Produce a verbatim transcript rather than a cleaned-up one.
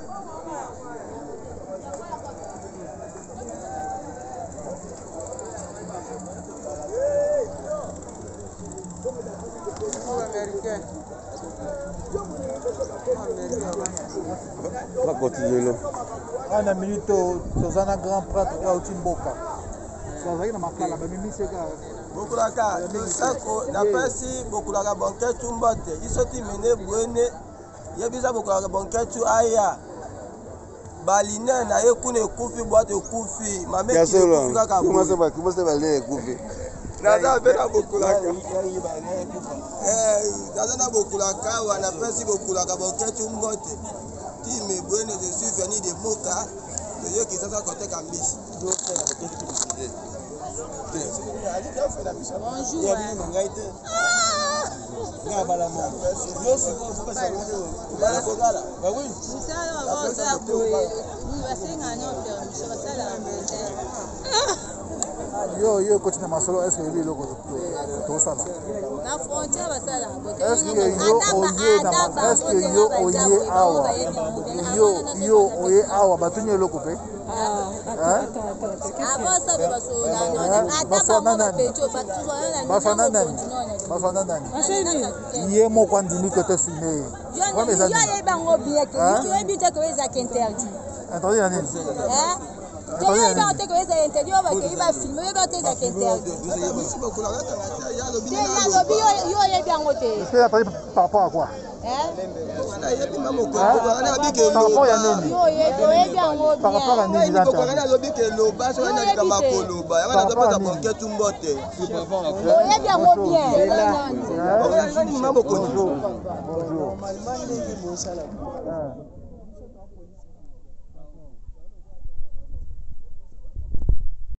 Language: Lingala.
On va continuer là. On a une minute, dans un grand prêtre, il y a aussi une boca. Ça va, il y a ma cala, mais Mimi, c'est grave. Bokulaka, Tosako, la Persi, Bokulaka Banketu Mbote, Isoti Mene Bwene, Yabisa Bokulaka Banketu Aya, Baline, na Ekune Kufi, Boite Kufi, Mame Koufi Kaka. Comment ça va? Comment ça va aller Koufi? Nada Bena Bokulaka. Eh, Nada Bokulaka, ou la Persi Bokulaka Banketu Mbote. Time Bwene, je suis venu de Moka, de Yo qui s'en côté Kambis. Bonjour. Yo, yo, continue ma solo, est-ce que lui, tout ça là? La frontière va ça là. Est-ce que yo, oye, est-ce que yo, oye, awa? Yo, yo, oye, awa, batunye lo coupé? Ah, attends, attends, attends. Avant ça, parce que Basa nanani. Basa nanani. Basa nanani. Yé mo quand dit que tu filmé. Yo, yo, yé bango bien que tu es bien que les actes interdits. Attendez, Yannick. Hein? Tu es bien que les actes interdits, on va que il va filmer, il va te les actes interdits. C'est là le bio, yo yé bien côté. Est-ce que attendez par rapport à quoi? Hein? Par rapport à Yannick. Yo yé bien côté. Par rapport à Yannick, il a Par rapport à Bonjour. Bonjour.